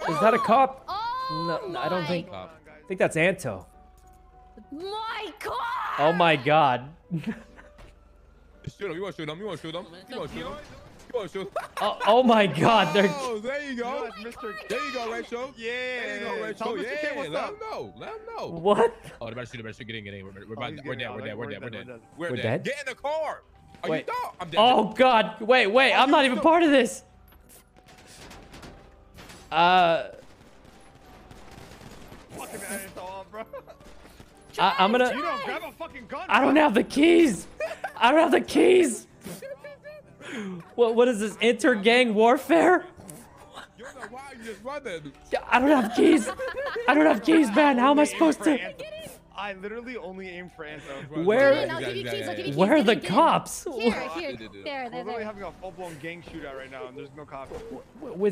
Is that a cop? Oh No, I don't think. my- I think that's Anto. My God! Oh my God. Shoot him. You want to shoot him? You want to shoot him? You want to shoot him? You want to shoot him? Oh my God. They're. Oh, there you go. There you go, Rachel. Yeah. There you go, Rachel. Tell Mr. K Yeah. what's Let up. him know. Let him know. What? Oh, the better shoot. Get in. We're Oh, he's dead. getting out. We're dead. We're dead? Get in the car. Are Wait. you dumb? I'm dead. Oh God. Wait. I'm not even part of this. Fucking Anto, bro. I'm gonna. You don't grab a fucking gun. I don't have the keys. I don't have the keys. What is this? Inter-gang warfare? You don't know why you just run that. I don't have keys. I don't have keys, man. How am I supposed to? I literally only aimed for Anto. Where- Get in, I'll give you keys, I'll give you keys. Where are the Get in. cops? Here, We're We're literally having a full-blown gang shootout right now, and there's no cops. With